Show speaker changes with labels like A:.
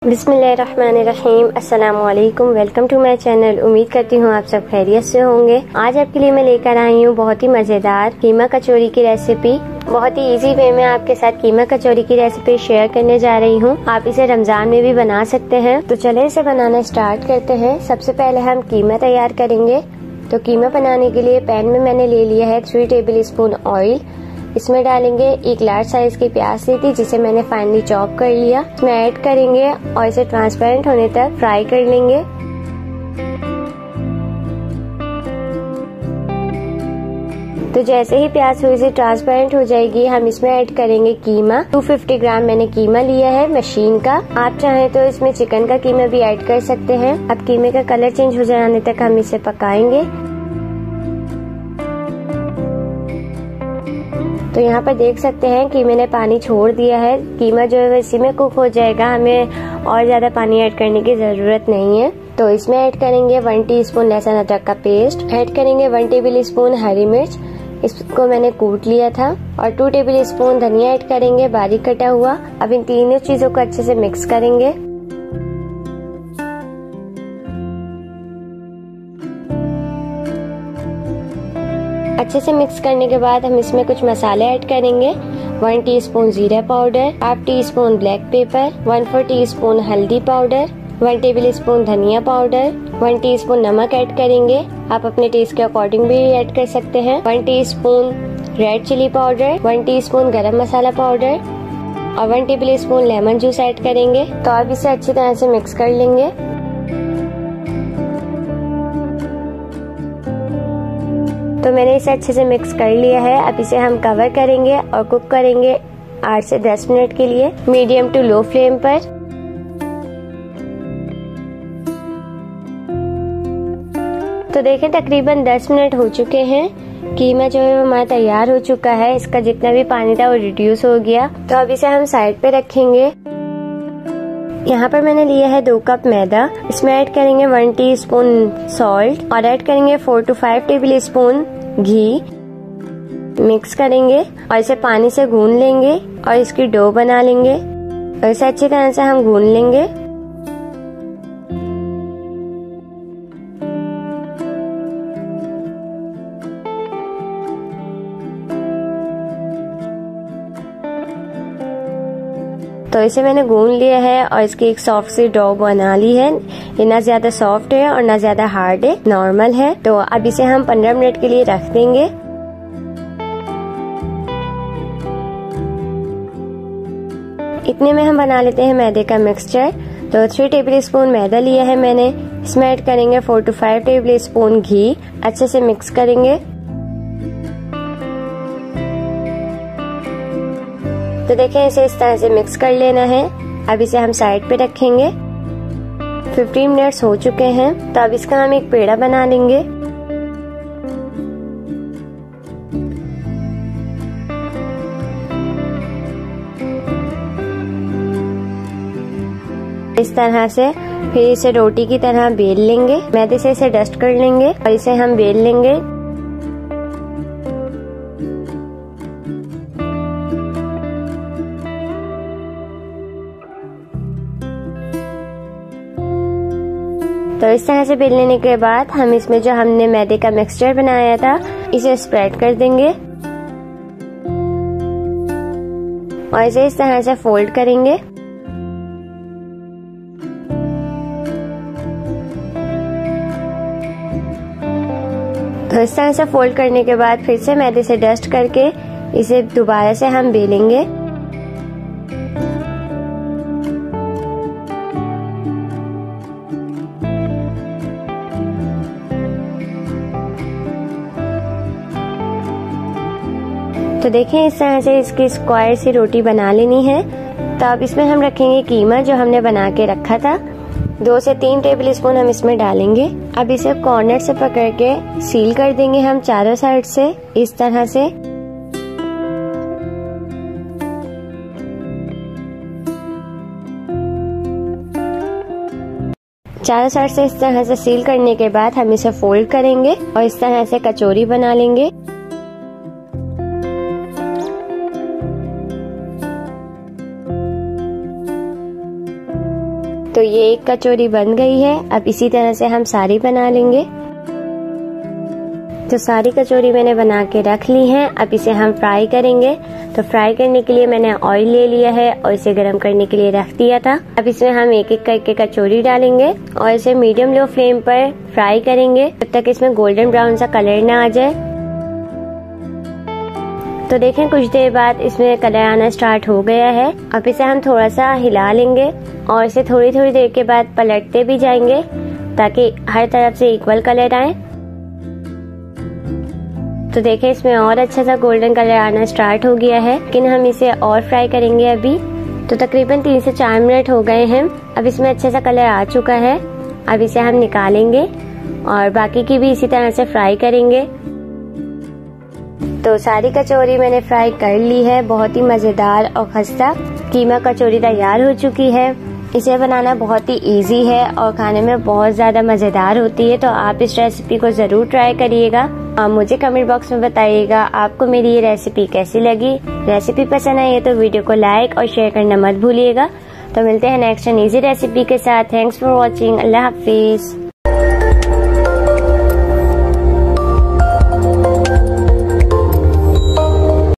A: बिस्मिल्लाहिर्रहमानिर्रहीम। अस्सलाम वालेकुम। Welcome to my channel. उम्मीद करती हूँ आप सब खैरियत से होंगे। आज आपके लिए मैं लेकर आई हूँ बहुत ही मजेदार कीमा कचौरी की रेसिपी। बहुत ही इजी वे में आपके साथ कीमा कचौरी की रेसिपी शेयर करने जा रही हूँ। आप इसे रमजान में भी बना सकते हैं। तो चले इसे बनाना स्टार्ट करते हैं। सबसे पहले हम कीमा तैयार करेंगे। तो कीमा बनाने के लिए पैन में मैंने ले लिया है 3 टेबल स्पून ऑयल। इसमें डालेंगे एक लार्ज साइज की प्याज ली थी जिसे मैंने फाइनली चॉप कर लिया। इसमें ऐड करेंगे और इसे ट्रांसपेरेंट होने तक फ्राई कर लेंगे। तो जैसे ही प्याज थोड़ी सी ट्रांसपेरेंट हो जाएगी हम इसमें ऐड करेंगे कीमा। 250 ग्राम मैंने कीमा लिया है मशीन का। आप चाहें तो इसमें चिकन का कीमा भी ऐड कर सकते हैं। अब कीमे का कलर चेंज हो जाने तक हम इसे पकाएंगे। तो यहाँ पर देख सकते हैं कि मैंने पानी छोड़ दिया है। कीमा जो है इसी में कुक हो जाएगा, हमें और ज्यादा पानी ऐड करने की जरूरत नहीं है। तो इसमें ऐड करेंगे 1 टीस्पून लहसुन अदरक का पेस्ट, ऐड करेंगे 1 टेबल स्पून हरी मिर्च, इसको मैंने कूट लिया था, और 2 टेबल स्पून धनिया ऐड करेंगे बारीक कटा हुआ। अब इन तीनों चीजों को अच्छे से मिक्स करेंगे। अच्छे से मिक्स करने के बाद हम इसमें कुछ मसाले ऐड करेंगे। 1 टीस्पून जीरा powder, half teaspoon black pepper, 1/4 teaspoon हल्दी पाउडर, 1 टेबल स्पून धनिया पाउडर, 1 टीस्पून नमक ऐड करेंगे। आप अपने टेस्ट के अकॉर्डिंग भी ऐड कर सकते हैं। 1 teaspoon red chili powder, 1 teaspoon garam masala powder और 1 tablespoon lemon juice add करेंगे। तो अब इसे अच्छी तरह से मिक्स कर लेंगे। तो मैंने इसे अच्छे से मिक्स कर लिया है। अब इसे हम कवर करेंगे और कुक करेंगे 8 से 10 मिनट के लिए मीडियम टू लो फ्लेम पर। तो देखें तकरीबन 10 मिनट हो चुके हैं। कीमा जो है हमारा तैयार हो चुका है। इसका जितना भी पानी था वो रिड्यूस हो गया। तो अब इसे हम साइड पे रखेंगे। यहाँ पर मैंने लिया है 2 कप मैदा। इसमें ऐड करेंगे 1 टीस्पून सॉल्ट और ऐड करेंगे 4 to 5 टेबल स्पून घी। मिक्स करेंगे और इसे पानी से गूंद लेंगे और इसकी डो बना लेंगे और इसे अच्छी तरह से हम गूंद लेंगे। तो इसे मैंने गूंद लिया है और इसकी एक सॉफ्ट सी डो बना ली है। ये ना ज्यादा सॉफ्ट है और ना ज्यादा हार्ड है, नॉर्मल है। तो अब इसे हम 15 मिनट के लिए रख देंगे। इतने में हम बना लेते हैं मैदे का मिक्सचर। तो 3 टेबल स्पून मैदा लिया है मैंने। इसमें ऐड करेंगे 4 to 5 टेबल स्पून घी। अच्छे से मिक्स करेंगे। तो देखें इसे इस तरह से मिक्स कर लेना है। अब इसे हम साइड पे रखेंगे। 15 मिनट्स हो चुके हैं। तो अब इसका हम एक पेड़ा बना लेंगे। इस तरह से फिर इसे रोटी की तरह बेल लेंगे। मैदे से इसे डस्ट कर लेंगे और इसे हम बेल लेंगे। तो इस तरह से बेल लेने के बाद हम इसमें जो हमने मैदे का मिक्सचर बनाया था इसे स्प्रेड कर देंगे और इसे इस तरह से फोल्ड करेंगे। तो इस तरह से फोल्ड करने के बाद फिर से मैदे से डस्ट करके इसे दोबारा से हम बेलेंगे। तो देखें इस तरह से इसकी स्क्वायर सी रोटी बना लेनी है। तो अब इसमें हम रखेंगे कीमा जो हमने बना के रखा था। 2 से 3 टेबल स्पून हम इसमें डालेंगे। अब इसे कॉर्नर से पकड़ के सील कर देंगे हम चारों साइड से इस तरह से। चारों साइड से इस तरह से सील करने के बाद हम इसे फोल्ड करेंगे और इस तरह से कचौरी बना लेंगे। तो ये एक कचौरी बन गई है। अब इसी तरह से हम सारी बना लेंगे। तो सारी कचौरी मैंने बना के रख ली हैं। अब इसे हम फ्राई करेंगे। तो फ्राई करने के लिए मैंने ऑयल ले लिया है और इसे गर्म करने के लिए रख दिया था। अब इसमें हम एक एक करके कचौरी डालेंगे और इसे मीडियम लो फ्लेम पर फ्राई करेंगे जब तक इसमें गोल्डन ब्राउन सा कलर ना आ जाए। तो देखें कुछ देर बाद इसमें कलर आना स्टार्ट हो गया है। अब इसे हम थोड़ा सा हिला लेंगे और इसे थोड़ी थोड़ी देर के बाद पलटते भी जाएंगे ताकि हर तरफ से इक्वल कलर आए। तो देखें इसमें और अच्छा सा गोल्डन कलर आना स्टार्ट हो गया है, लेकिन हम इसे और फ्राई करेंगे अभी। तो तकरीबन 3 से 4 मिनट हो गए हैं। अब इसमें अच्छा सा कलर आ चुका है। अब इसे हम निकालेंगे और बाकी की भी इसी तरह से फ्राई करेंगे। तो सारी कचौरी मैंने फ्राई कर ली है। बहुत ही मजेदार और खस्ता कीमा कचौरी तैयार हो चुकी है। इसे बनाना बहुत ही इजी है और खाने में बहुत ज्यादा मजेदार होती है। तो आप इस रेसिपी को जरूर ट्राई करिएगा। मुझे कमेंट बॉक्स में बताइएगा आपको मेरी ये रेसिपी कैसी लगी। रेसिपी पसंद आई है तो वीडियो को लाइक और शेयर करना मत भूलिएगा। तो मिलते हैं नेक्स्ट एंड इजी रेसिपी के साथ। Thanks for watching. अल्लाह हाफिज।